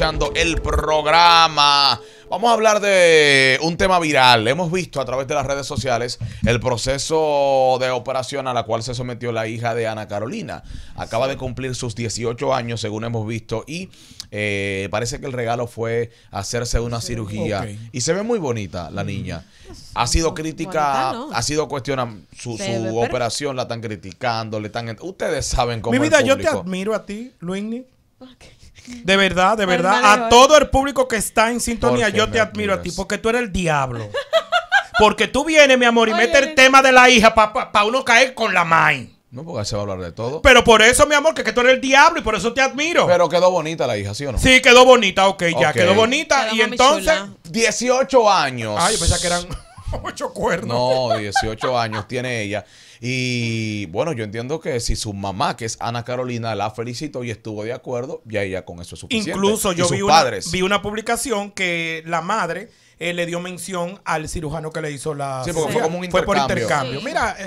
escuchando el programa. Vamos a hablar de un tema viral. Hemos visto a través de las redes sociales el proceso de operación a la cual se sometió la hija de Ana Carolina. Acaba de cumplir sus 18 años, según hemos visto, y parece que el regalo fue hacerse una cirugía. Okay. Y se ve muy bonita la niña. Ha sido crítica, bonita, ¿no? Ha sido cuestionada su operación, la están criticando, le están... Ustedes saben cómo. Mi vida, yo te admiro a ti, Luini. Okay. De verdad, a todo el público que está en sintonía, yo te admiro a ti, porque tú eres el diablo. Porque tú vienes, mi amor, y metes el tema de la hija para uno caer con la mai. No, porque se va a hablar de todo. Pero por eso, mi amor, que tú eres el diablo y por eso te admiro. Pero quedó bonita la hija, ¿sí o no? Sí, quedó bonita, ok, ya quedó bonita. Y entonces... Chula. 18 años. Ay, yo pensaba que eran 8 cuernos. No, 18 años tiene ella. Y bueno, yo entiendo que si su mamá, que es Ana Carolina, la felicitó y estuvo de acuerdo, ya ella con eso es suficiente. Incluso yo vi una publicación que la madre le dio mención al cirujano que le hizo la... Sí, porque fue como un intercambio. Fue por intercambio. Sí. Mira,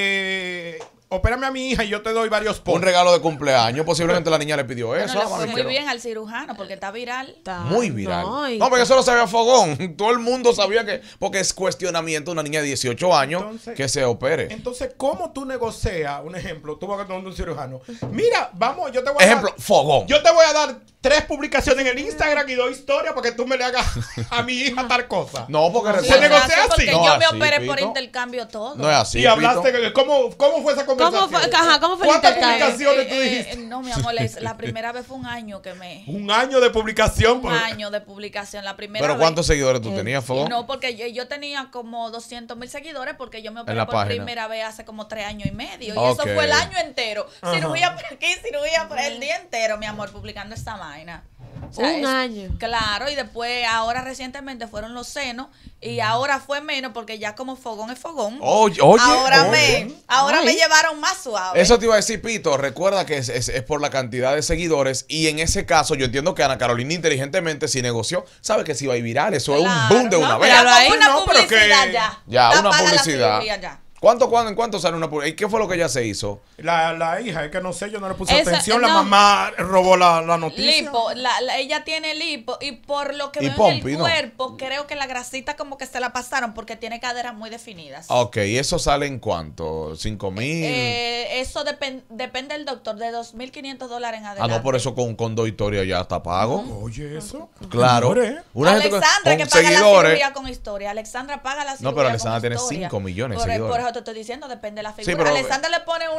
opérame a mi hija y yo te doy varios puntos. Un regalo de cumpleaños. Posiblemente la niña le pidió eso. Le fue muy bien al cirujano porque está viral. Muy viral. No, porque eso lo sabía Fogón. Todo el mundo sabía que... Porque es cuestionamiento de una niña de 18 años que se opere. Entonces, ¿cómo tú negocias? Un ejemplo, tú vas a un cirujano. Mira, vamos, yo te voy a dar... Fogón. Yo te voy a dar 3 publicaciones en el Instagram y 2 historias para que tú me le hagas a mi hija tal cosa. No, porque... ¿Se negocia así? Porque yo me operé por intercambio todo. No es así, y hablaste... ¿Cómo fue esa conversación? ¿Cómo fue ¿Cuántas publicaciones tú dijiste? No, mi amor, la primera vez fue un año que me... ¿Un año de publicación? Un año de publicación, la primera vez. ¿Pero cuántos seguidores tú tenías, Fogón? No, porque yo tenía como 200,000 seguidores porque yo me operé por primera vez hace como 3 años y medio. Y eso fue el año entero. Cirugía por aquí, cirugía por el día entero, mi amor, publicando esta vaina. O sea, un año. Claro, y después, ahora recientemente fueron los senos y ahora fue menos porque ya como Fogón es Fogón. Oye, ahora me llevaron más suave. Eso te iba a decir, Pito. Recuerda que es por la cantidad de seguidores y en ese caso yo entiendo que Ana Carolina inteligentemente si negoció, sabe que si va a ir viral. Eso es un boom de una vez. Pero una publicidad ya. Ya, una publicidad. ¿En cuánto sale una publicidad? ¿Y qué fue lo que ella se hizo? La hija, es que no sé, yo no le puse atención. La mamá robó la noticia. Lipo, ella tiene lipo y por lo que veo en el cuerpo, creo que la grasita como que se la pasaron porque tiene caderas muy definidas. Ok, ¿y eso sale en cuánto? ¿5,000? Eso depende del doctor, de $2,500 en adelante. Ah, no, por eso con 2 historias ya está pago. Oye, eso. Claro. Una Alexandra que paga la cirugía con historia. Alexandra paga la cirugía. No, pero Alexandra tiene 5 millones de seguidores. Por eso te estoy diciendo, depende de la figura. Sí, pero Alexandra le pone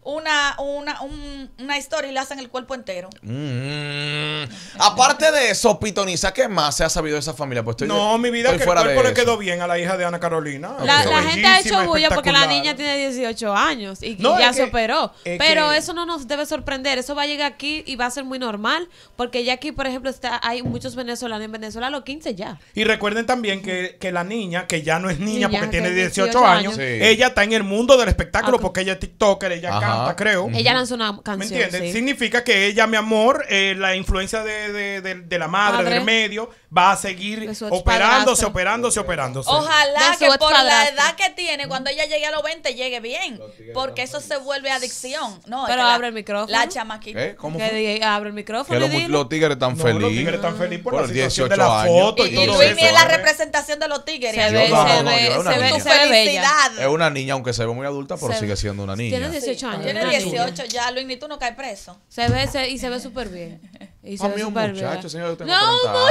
una historia y le hacen el cuerpo entero. Aparte de eso, Pitoniza, ¿qué más se ha sabido de esa familia? Pues mi vida, que el cuerpo le quedó bien a la hija de Ana Carolina. La gente ha hecho bulla porque la niña tiene 18 años y ya se operó. Pero eso no nos debe sorprender. Eso va a llegar aquí y va a ser muy normal porque ya aquí, por ejemplo, hay muchos venezolanos. En Venezuela a los 15 ya. Y recuerden también que la niña, que ya no es niña porque tiene 18 años, ella está en el mundo del espectáculo porque ella es TikToker, ella canta, creo. Ella lanzó una canción. ¿Me entiendes? Sí. Significa que ella, mi amor, la influencia de la madre, del medio, va a seguir operándose. Ojalá que por la edad que tiene, cuando ella llegue a los 20, llegue bien. Porque eso se vuelve adicción. No, pero abre el micrófono. La chamaquita. ¿Cómo fue? Abre el micrófono. Que los tigres están felices. Los tigres están felices por la situación 18 de la foto y todo eso. Y es la representación de los tigres. Se ve bella. Es una niña, aunque se ve muy adulta, pero sigue siendo una niña. Tiene 18 años. Tiene 18 ya, Luis, ni tú no caes preso. Se ve súper bien. Y se ve súper bien. No,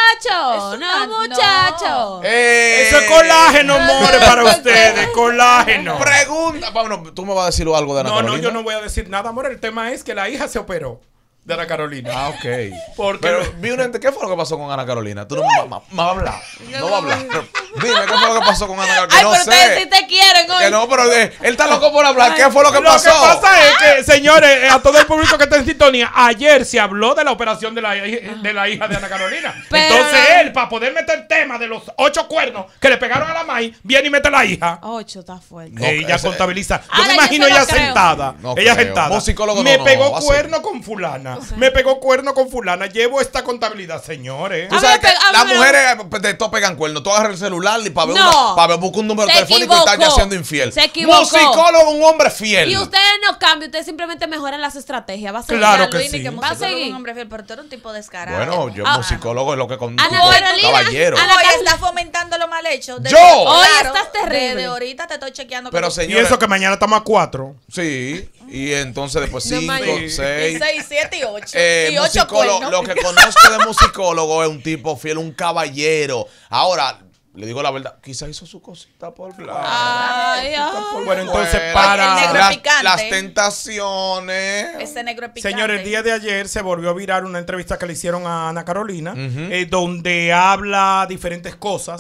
muchacho. Eso es colágeno, more, para ustedes. Colágeno. Pregunta. Bueno, tú me vas a decir algo de Ana Carolina. No, yo no voy a decir nada, amor. El tema es que la hija se operó de Ana Carolina. Ah, ok. Pero ¿qué fue lo que pasó con Ana Carolina? Tú no vas a hablar. No va a hablar. Dime, ¿qué fue lo que pasó con Ana Carolina? Ay, pero ustedes sí te quieren hoy. Que no, pero él está loco por hablar. ¿Qué fue lo que pasó? Lo que pasa es que, señores, a todo el público que está en sintonía, ayer se habló de la operación de la hija de Ana Carolina. Entonces él, para poder meter el tema de los 8 cuernos que le pegaron a la maíz, viene y mete a la hija. 8 está fuerte. Ella contabiliza. Yo me imagino ella sentada. Ella sentada. Me pegó cuerno con fulana. Me pegó cuerno con fulana. Llevo esta contabilidad, señores. Tú sabes que las mujeres de todo pegan cuernos. Tú agarras el celular y para ver buscar un número telefónico y estás ya siendo infiel. Se equivocó. Musicólogo, un hombre fiel. Y ustedes no cambian, ustedes simplemente mejoran las estrategias. Va a seguir. Claro que Luis, sí. que Va a seguir. un hombre fiel, pero tú eres un tipo descarado. Bueno, yo musicólogo es lo que con caballero. Hoy está fomentando lo mal hecho. ¡Yo! Hoy estás terrible. Desde ahorita te estoy chequeando. Pero Y señores, eso que mañana estamos a 4. sí, y entonces después 5, y 6. 6, 7 y 8. Y 8 cuernos. Lo que conozco de musicólogo es un tipo fiel, un caballero. Ahora, le digo la verdad, quizás hizo su cosita por Bueno, entonces para las tentaciones. Ese negro es picante. Señor, el día de ayer se volvió a virar una entrevista que le hicieron a Ana Carolina, donde habla diferentes cosas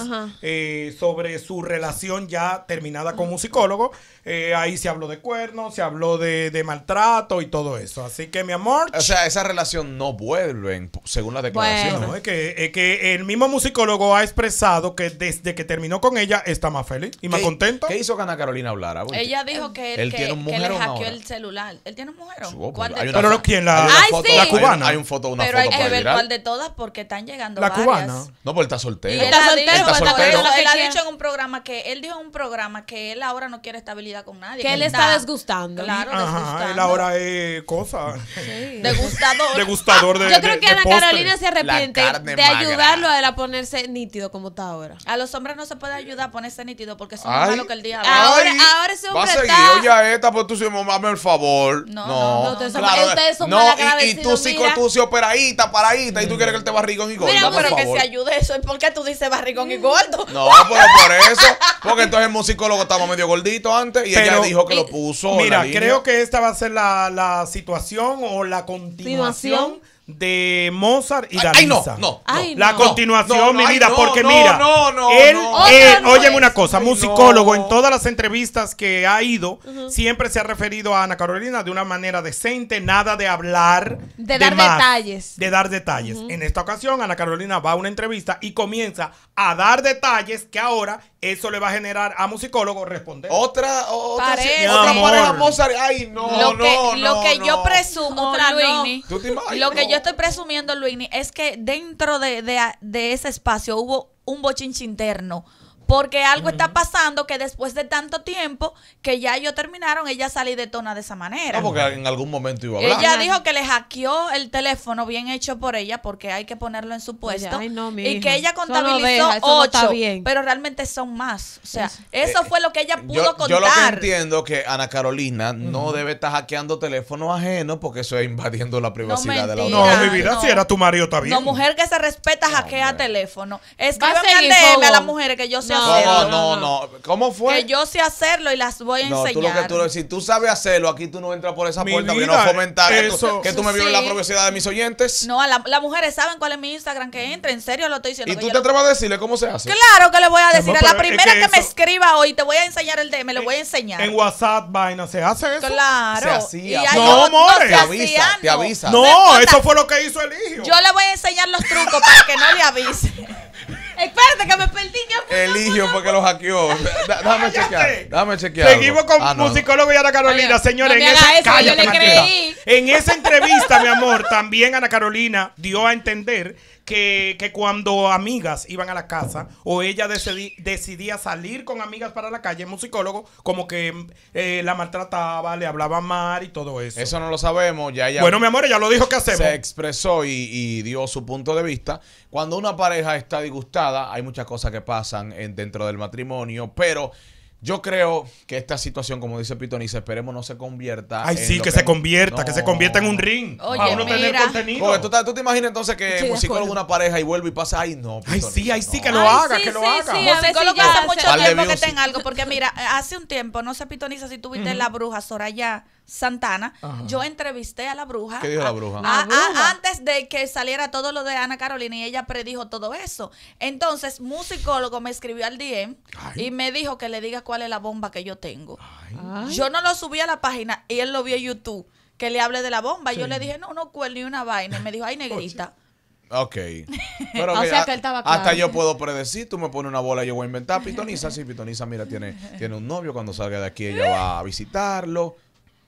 sobre su relación ya terminada con un psicólogo. Ahí se habló de cuernos, se habló de maltrato y todo eso. Así que, mi amor. O sea, esa relación no vuelve, según las declaraciones. Bueno, es que el mismo musicólogo ha expresado que desde que terminó con ella está más feliz y más contento. ¿Qué hizo que Ana Carolina hablara? Ella dijo que él tiene un que le mujerón hackeó ahora. el celular. ¿Él tiene un mujerón? ¿Cuál de Pero todas? ¿quién? Hay una La, foto, la cubana. Hay una foto Pero hay que ver viral. cuál de todas porque están llegando La varias. cubana. No, porque está soltero. Y él Está ha soltero, dicho, está soltero. él ha dicho en un programa él dijo en un programa que él ahora no quiere estabilidad con nadie. Que él está desgustando. Claro, Ajá, desgustando. él ahora es cosa. Degustador. Degustador de Yo creo que de Ana postre. Carolina se arrepiente La carne de magra. ayudarlo a él a ponerse nítido como está ahora. A los hombres no se puede ayudar a ponerse nítido porque son Ay. más malos que el diablo. Ahora ese Va a hombre seguir, está... oye a esta, pues tú sí, hazme el favor. No, ustedes son no, malagradecidos, y tú sí mira. tú sí operadita, paradita, y tú quieres que él te barrigón y gordo. Mira, por pero que favor. se ayude eso. ¿Por qué tú dices barrigón y gordo? No, pero por eso. Porque entonces el musicólogo estaba medio gordito antes y ella Pero- dijo que lo puso. en Mira, la línea. creo que esta va a ser la situación o la continuación de Mozart y Ay, no, Dalisa. no. Ay, La no. continuación, mi ay, vida, no, porque no, mira, no, él, no. óyeme una cosa, Ay, musicólogo, no. en todas las entrevistas que ha ido, siempre se ha referido a Ana Carolina de una manera decente, nada de hablar De dar más, detalles. de dar detalles. En esta ocasión, Ana Carolina va a una entrevista y comienza a dar detalles que ahora eso le va a generar a musicólogo responder. Otra Parece. pareja Amor. Mozart. Ay, no, Lo que yo presumo, Otra no. Luini, ¿Tú te imaginas? lo que yo estoy presumiendo, Luini, es que dentro de ese espacio hubo un bochinche interno. Porque algo está pasando que después de tanto tiempo que ya ellos terminaron, ella salió de tona de esa manera. No, porque en algún momento iba a hablar. Ella dijo que le hackeó el teléfono, bien hecho por ella, porque hay que ponerlo en su puesto. Ay, no, mi y hija. que ella Eso no contabilizó deja, eso no 8, está bien. pero realmente son más. O sea, eso fue lo que ella pudo contar. Yo lo que entiendo que Ana Carolina no debe estar hackeando teléfonos ajenos porque eso es invadiendo la privacidad de la mentira. otra. No, mi vida, no. si era tu marido, está bien. No, mujer que se respeta hackea teléfono. Escríbeme al seguir, DM a las Fogón. mujeres que yo sé No, hacerlo. No. ¿Cómo fue? Que yo sé hacerlo y las voy a No, enseñar. si tú sabes hacerlo, aquí tú no entras por esa Mi puerta porque vida, no fomentar eso- que tú me violes la Sí. privacidad de mis oyentes. No, las mujeres saben cuál es mi Instagram, que entre. En serio lo estoy diciendo. ¿Y que tú yo te lo- atreves a decirle cómo se hace? Claro que le voy a decir. Amor, A la pero es primera que que me eso- escriba hoy, te voy a enseñar el DM, le voy a enseñar. En WhatsApp, vaina, ¿se hace eso? Claro. Se hacía. Y hay No, otros- amores. se Te avisa, hacían, te avisa. No, importa. eso fue lo que hizo el hijo. Yo le voy a enseñar los trucos para que no le avise. Espérate que me perdí. Eligio fue que lo hackeó. Déjame Cállate. chequear. Déjame chequear. Seguimos algo. con No. musicólogo y Ana Carolina, Oye, señores. no me en haga esa, eso, yo le maldita. creí. En esa entrevista, mi amor, también Ana Carolina dio a entender que cuando amigas iban a la casa o ella decidía salir con amigas para la calle, el musicólogo como que la maltrataba, le hablaba mal y todo eso. Eso no lo sabemos. Ya ella Bueno, mi amor, ella lo dijo que hacemos. se expresó y dio su punto de vista. Cuando una pareja está disgustada, hay muchas cosas que pasan dentro del matrimonio, pero yo creo que esta situación, como dice Pitoniza, esperemos no se convierta. Ay, en sí, lo que se convierta, que se No. convierta en un ring. Oye, para uno tener mira. contenido. Porque tú te imaginas entonces que Estoy de musicólogo acuerdo. una pareja y vuelve y pasa, ay no. Ay, Pitoniza, sí, ay, sí, no. que lo Ay, haga, sí, que lo sí, haga. sí, a ver si Musicólogo ya hace se- mucho Dale tiempo que music. tenga algo, porque mira, hace un tiempo, no sé, Pitoniza, si tuviste La Bruja, Soraya Santana, yo entrevisté a la bruja. ¿Qué dijo la bruja? La bruja. Antes de que saliera todo lo de Ana Carolina y ella predijo todo eso. Entonces, musicólogo me escribió al DM y me dijo que le diga cuál es la bomba que yo tengo. Yo no lo subí a la página y él lo vio en YouTube, que le hable de la bomba. Y yo le dije, no cuál ni una vaina. Y me dijo, ay, negrita. Ok. Pero O sea que él estaba claro. hasta yo puedo predecir, tú me pones una bola y yo voy a inventar. Pitoniza, sí, Pitoniza, mira, tiene un novio, cuando salga de aquí ella va a visitarlo.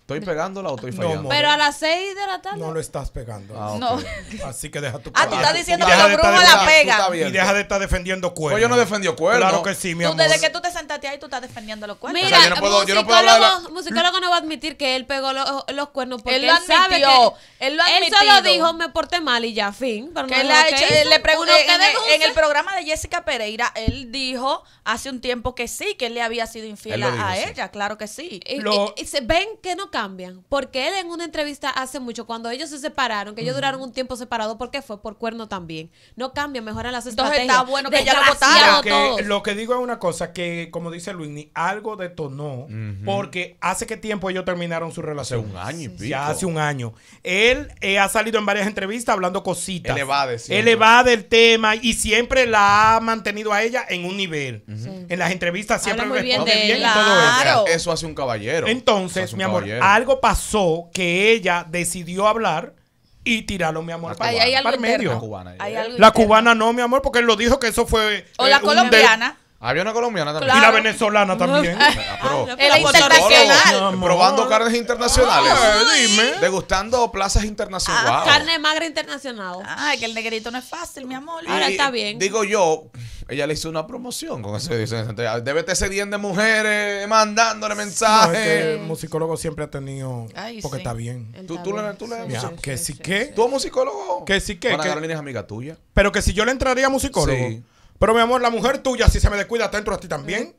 ¿Estoy pegándola o estoy fallando? No, pero a las 6 de la tarde. No lo estás pegando. Okay. No. Así que deja tu Ah, tú estás diciendo y que deja los de estar brujos la defendiendo- pegan. Y deja de estar defendiendo cuernos. Pues yo no defendió cuernos. Claro que sí, mi Tú amor. desde que tú te sentaste ahí, tú estás defendiendo los cuernos. Mira, O sea, yo no puedo hablar de la- musicólogo no va a admitir que él pegó los cuernos porque Él lo sabe admitió, que él lo ha él solo admitido. dijo me porté mal y ya, fin. Pero Que no él es ha lo hecho, que hizo. le preguntó Uno que en el deduce. programa de Jessica Pereira, él dijo hace un tiempo que sí, que él le había sido infiel Él lo dijo, a sí. ella, claro que sí. Y se ven que no cambian. Porque él en una entrevista hace mucho, cuando ellos se separaron, que ellos duraron un tiempo separados, porque fue por cuerno también. No cambian, mejoran las Entonces estrategias. está bueno que ella lo Desgraciado votara. todos. Lo que digo es una cosa que, como dice Luini, algo detonó porque hace qué tiempo ellos terminaron su Hace relación. un año y pico. Ya hace un año. Él ha salido en varias entrevistas hablando cositas. Él evade siempre. Él evade el tema y siempre la ha mantenido a ella en un nivel. En las entrevistas siempre Habla muy bien responde de bien él. y todo eso. Claro. Eso hace un caballero. Eso Entonces, hace un mi amor, caballero. algo pasó que ella decidió hablar y tirarlo, mi amor, para, Ahí hay algo para el medio. interno. La cubana. Hay algo La interno. cubana no, mi amor, porque él lo dijo que eso fue... O la un colombiana. Había una colombiana también. Y la Claro. venezolana también. Ah, pero- Ah, Él es La internacional. Psicólogo, probando carnes internacionales. Dime. Degustando plazas internacionales. Wow. Carne magra internacional. Ay, que el negrito no es fácil, mi amor. Ahora está bien. Digo yo, ella le hizo una promoción con ese. Debe te cediendo de mujeres mandándole No, es mensajes. que el musicólogo siempre ha tenido... Ay, porque sí. está bien. Él ¿Tú está le- bien. tú le- Ya, sí, que sí que... ¿Tú eres musicólogo? Que sí que- Ana que- Carolina es amiga tuya. Pero que si yo le entraría a musicólogo... Sí. Pero mi amor, la mujer tuya, si se me descuida, ¿te entro a ti también?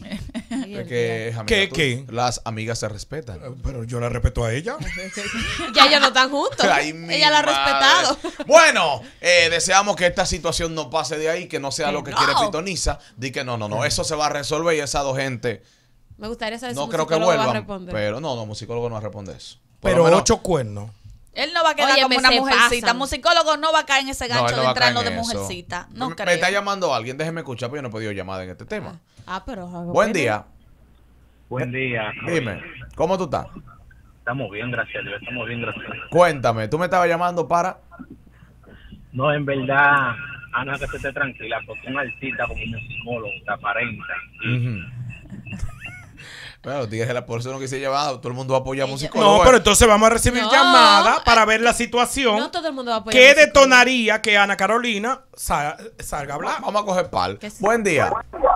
Es que es amiga ¿Qué, tuya. qué? Las amigas se respetan. Pero yo la respeto a ella. Ya ellos no están juntos. Ay, mi Ella la ha madre. respetado. Bueno, deseamos que esta situación no pase de ahí, que no sea lo que no. quiere Pitoniza. Di que no, eso se va a resolver y esas dos gente Me gustaría saber no si creo que musicólogo va a vuelvan. responder. Pero no, musicólogo no va a responder eso. Por lo Pero menos- 8 cuernos. Él no va a quedar Óyeme, como una se mujercita. pasan. Musicólogo no va a caer en ese No, gancho él no de va a caer entrarlo de en eso. mujercita. No me creo. está llamando alguien, déjeme escuchar, porque yo no he pedido llamada en este tema. Pero Buen día. Buen día. Dime, ¿cómo tú estás? Estamos bien, gracias a Dios. Estamos bien, gracias a Dios. Cuéntame, tú me estabas llamando para... No, en verdad, Ana, que se esté tranquila, porque un artista como un psicólogo te aparenta. Bueno, dije, por eso no quise llevar, todo el mundo apoya a No, musicólogo. pero entonces vamos a recibir No. llamadas para ver la situación. No todo el mundo va a apoyar. ¿Qué al musicólogo. detonaría que Ana Carolina salga a hablar? Vamos a coger pal. Que sí. Buen día.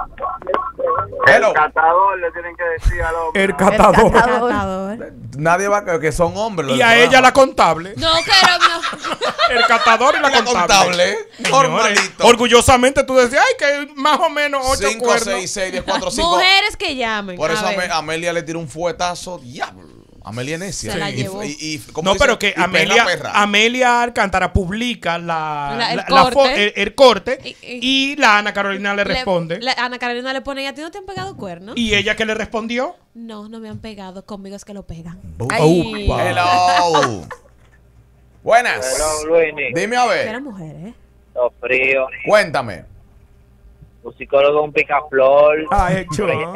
Hello. Catador le tienen que decir al hombre. El catador. Catador. Nadie va a que son hombres. los Y del a ella programa. la contable. No, que El catador y la La contable. contable. Señores, Normalito. orgullosamente tú decías, ay, que más o menos 8 5, cuernos. 6, 6, 10, 4, 5. mujeres que llamen. Por eso A ver. Amelia le tiró un fuetazo. Diablo. Amelia necia. Se la Y- llevó. ¿cómo No, dice? pero que Y Amelia, perra. Amelia Alcántara publica El la corte. el corte Y- y la Ana Carolina le responde. Ana Carolina le pone, ¿y a ti no te han pegado cuernos? ¿Y ella que le respondió? No, no me han pegado. Conmigo es que lo pegan. Ay. Upa. Hello. Buenas. Hello, Luini. Dime a ver. Era mujer, ¿eh? Los fríos. Cuéntame. Musicólogo un picaflor. Ay, chulo.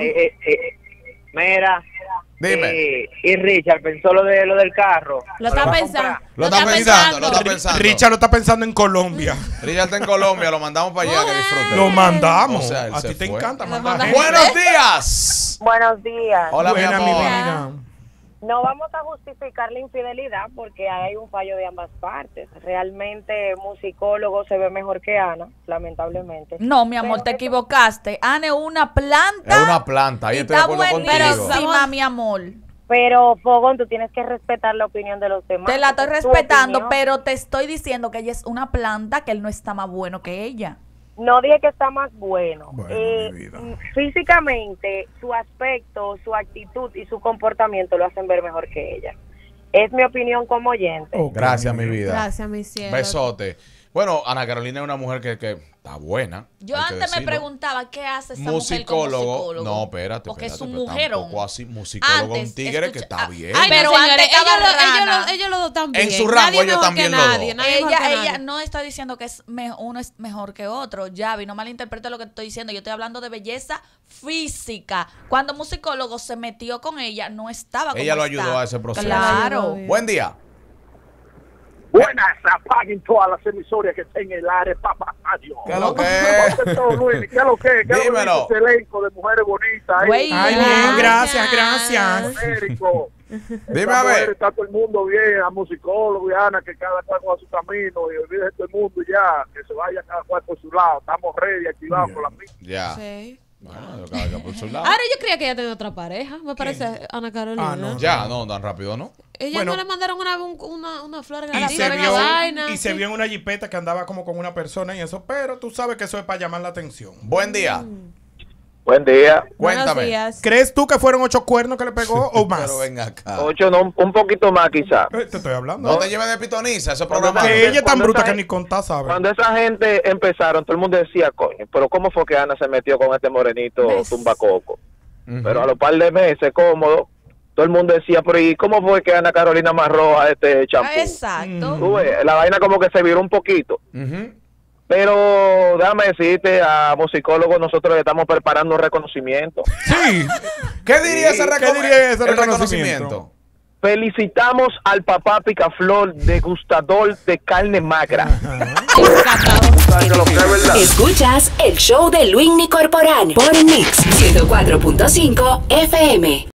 Mira. Dime. Y Richard pensó lo del carro. Lo ¿Me está va a pensando. comprar? Lo está pensando, lo está pensando. Richard lo está pensando en Colombia. Richard está en Colombia, lo mandamos para allá que disfrute. Lo mandamos. O sea, él a se ti te fue. encanta Lo mandar manda- gente. Buenos días. Buenos días. Hola, mi Buena, mi amor. vida. No vamos a justificar la infidelidad porque hay un fallo de ambas partes. Realmente musicólogo se ve mejor que Ana, lamentablemente. No, mi amor, te equivocaste. Ana es una planta. Es una planta, ahí y estoy de está acuerdo contigo. buenísima, mi amor. Pero, Fogón, tú tienes que respetar la opinión de los demás. Te la estoy Esa es tu respetando, opinión. pero te estoy diciendo que ella es una planta, que él no está más bueno que ella. No dije que está más bueno. Bueno, mi vida. Físicamente, su aspecto, su actitud y su comportamiento lo hacen ver mejor que ella. Es mi opinión como oyente. Ok, Gracias, mi vida. Gracias, mi cielo. Besote. Bueno, Ana Carolina es una mujer que está buena. Yo hay que antes me decirlo. preguntaba qué hace esa mujer como Musicólogo. psicólogo. No, espérate. Porque es espérate, un pero mujerón. tampoco así. Musicólogo Antes, un tigre que escucha- está bien. Ay, Pero pero señores, antes estaba rana. ellos los dos también. En su rango, Nadie ellos mejor también que los dos. nadie, nadie mejor que Ella nadie. no está diciendo que uno es mejor que otro, Yavi, no malinterprete lo que estoy diciendo, yo estoy hablando de belleza física. Cuando musicólogo se metió con ella, no estaba como Ella lo está. ayudó a ese proceso. Claro. Buen día. Buenas, apaguen todas las emisoras que estén en el área, papá. Adiós. ¿Qué es lo que ¿Qué es? es lo que? ¿Qué es lo que? ¿Qué es lo Dímelo. que dice ese elenco de mujeres bonitas? Güey. Ay, bien, gracias, gracias. Américo. Dime a ver. Está todo el mundo bien, a musicólogos y Ana, que cada cual va a su camino y olvídese todo el mundo ya, que se vaya cada cual por su lado. Estamos ready, activados con la misma. Ya. Sí. Bueno, cada cual por su lado. Ahora yo creía que ella tenía otra pareja, me parece, Ana Carolina. No. Ya, no, tan rápido, ¿no? Ella no le mandaron una flor a y se vio en una jipeta que andaba como con una persona y eso, pero tú sabes que eso es para llamar la atención. Buen día. Buen día. Cuéntame. ¿Crees tú que fueron 8 cuernos que le pegó o más? Pero ven acá. 8 no, un poquito más quizás. Te estoy hablando. No te lleves de pitoniza, ese programa. Que ella es tan bruta que ni contá sabe. Cuando esa gente empezaron, todo el mundo decía, coño, pero ¿cómo fue que Ana se metió con este morenito tumbacoco? Pero a los par de meses, cómodo, todo el mundo decía, pero ¿y cómo fue que Ana Carolina amarró a este champú? Exacto. Tú ves, la vaina como que se viró un poquito. Pero déjame decirte, a musicólogos nosotros le estamos preparando un reconocimiento. Sí. ¿Qué diría ese reconocimiento? reconocimiento? Felicitamos al papá Picaflor, degustador de carne magra. Escuchas el show de Luis Corporán por Mix 104.5 FM.